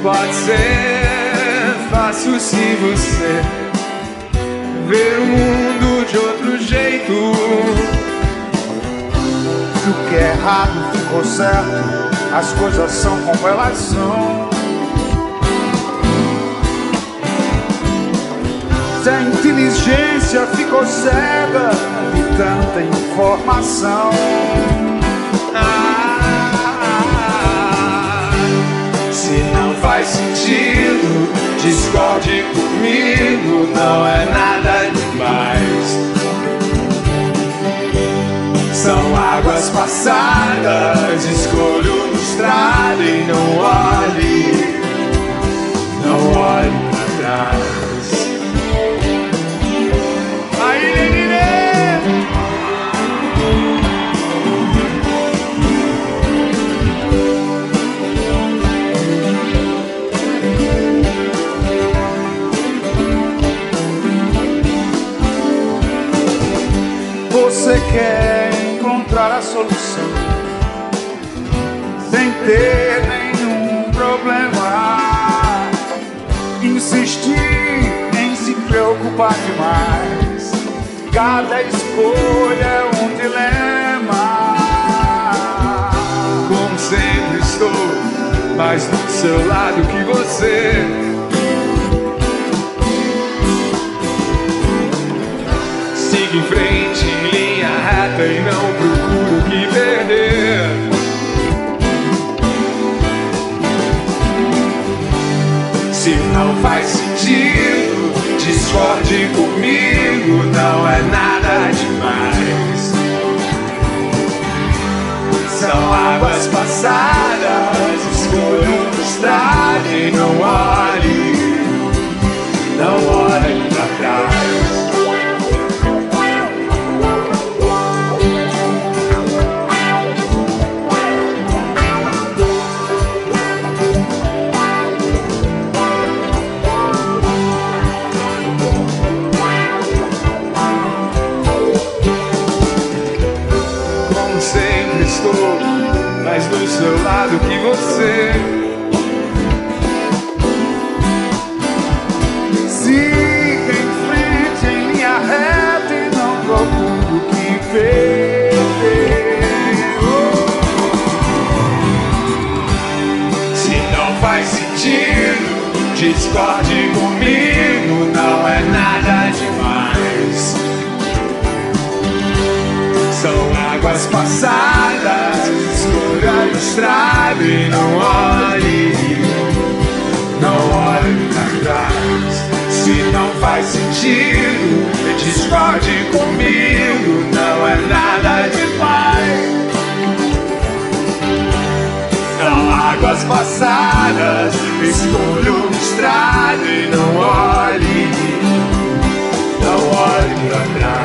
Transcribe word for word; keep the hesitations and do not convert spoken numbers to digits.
pode ser fácil se você ver o mundo de outro jeito. Se o que é errado ficou certo, as coisas são como elas são. Se a inteligência ficou cega de tanta informação, ah, se não faz sentido, discorde comigo, não é nada demais. São águas passadas, escolho estrada e não olhe, não olhe pra trás. Você quer encontrar a solução sem ter nenhum problema, insistir em se preocupar demais. Cada escolha é um dilema. Como sempre estou mais do seu lado que você. Siga em frente em linha reta e não procuro o que perder. Se não faz sentido, discorde comigo, não é nada demais. São águas passadas, escolho estrada e não olhe, não olhe pra trás. Sempre estou mais do seu lado que você. Siga em frente em linha reta e não procure o que perder. Se não faz sentido, discorde comigo, não é nada demais. São águas passadas, escolha a estrada e não olhe, não olhe pra trás. Se não faz sentido, discorde comigo, não é nada demais. São águas passadas, escolha a estrada e não olhe, não olhe pra trás.